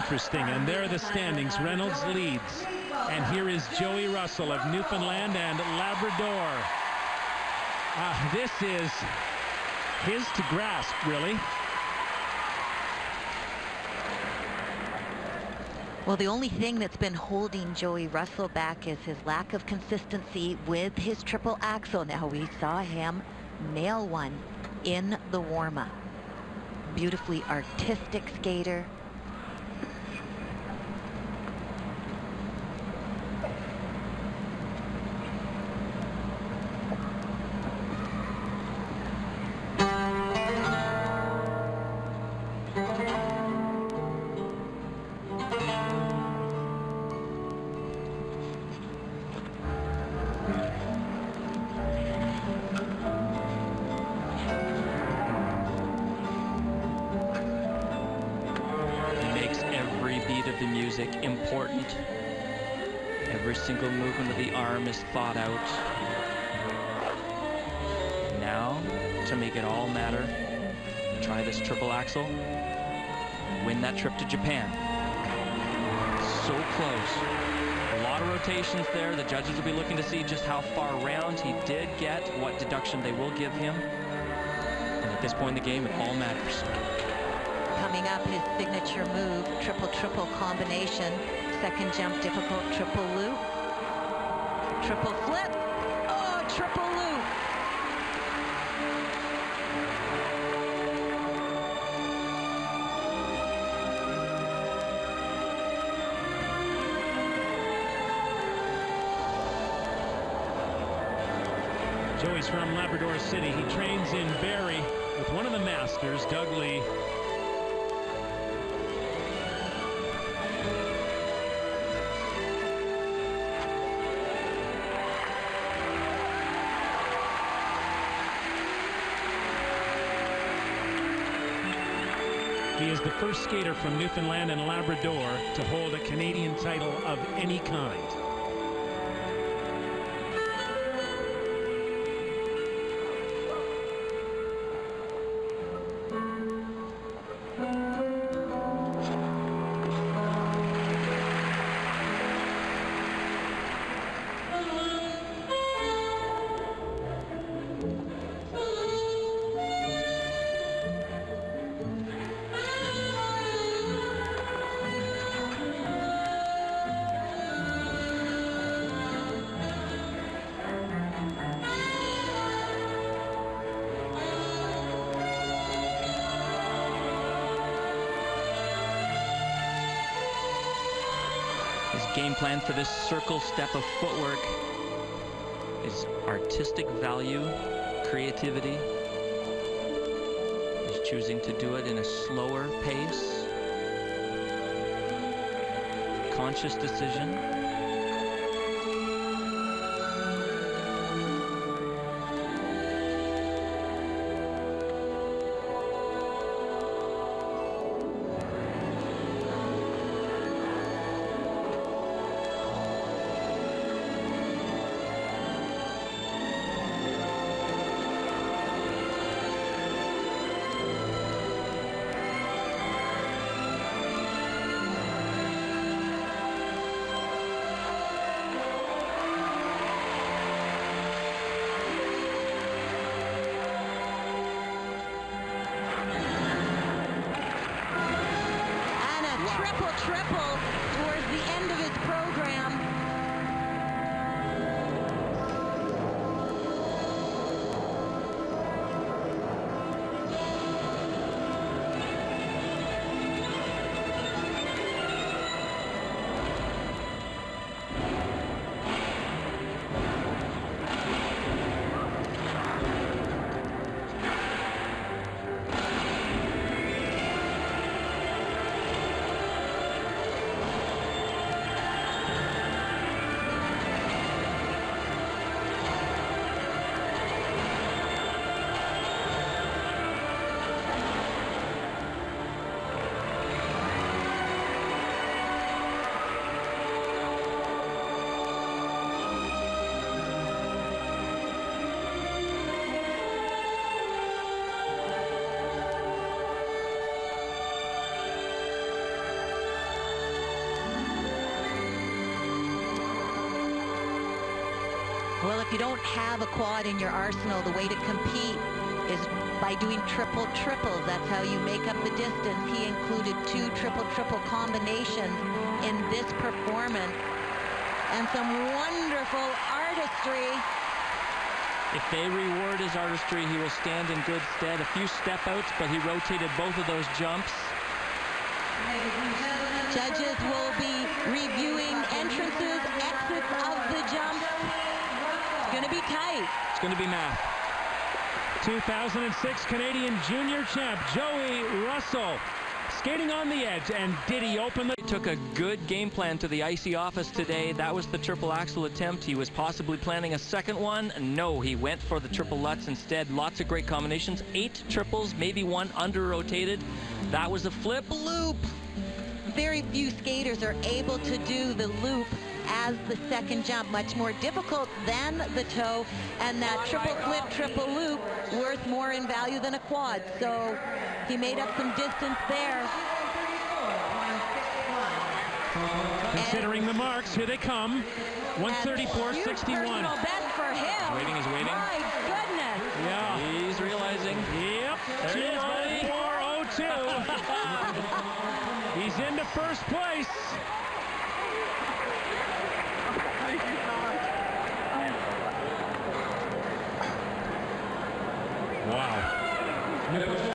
interesting. And there are the standings. Reynolds leads. And here is Joey Russell of Newfoundland and Labrador. This is his to grasp, really. Well, the only thing that's been holding Joey Russell back is his lack of consistency with his triple axel. Now, we saw him nail one in the warm-up. Beautifully artistic skater. The music important. Every single movement of the arm is thought out. Now, to make it all matter, try this triple axel. Win that trip to Japan. So close. A lot of rotations there. The judges will be looking to see just how far around he did get, what deduction they will give him. And at this point in the game, it all matters. Coming up, his signature move, triple-triple combination. Second jump, difficult triple loop. Triple flip. Oh, triple loop. Joey's from Labrador City. He trains in Barrie with one of the masters, Doug Lee. He is the first skater from Newfoundland and Labrador to hold a Canadian title of any kind. Game plan for this circle step of footwork is artistic value, creativity. He's choosing to do it in a slower pace. Conscious decision. Triple towards the end of his program. Well, if you don't have a quad in your arsenal, the way to compete is by doing triple triples. That's how you make up the distance. He included 2 triple-triple combinations in this performance, and some wonderful artistry. If they reward his artistry, he will stand in good stead. A few step outs, but he rotated both of those jumps. Judges will be reviewing entrances, exits of the jump. It's going to be tight. It's going to be math. 2006 Canadian junior champ Joey Russell skating on the edge, and did he open the... He took a good game plan to the icy office today. That was the triple axel attempt. He was possibly planning a second one. No, he went for the triple Lutz instead. Lots of great combinations. 8 triples, maybe 1 under rotated. That was a flip loop. Very few skaters are able to do the loop as the second jump. Much more difficult than the toe, and that triple flip, triple loop worth more in value than a quad. So he made up some distance there. Considering the marks, here they come. 134.61. Personal best for him. Waiting, he's waiting. My goodness. Yeah. He's realizing. Yep. There he is, buddy. 204.02. He's into first place. Wow.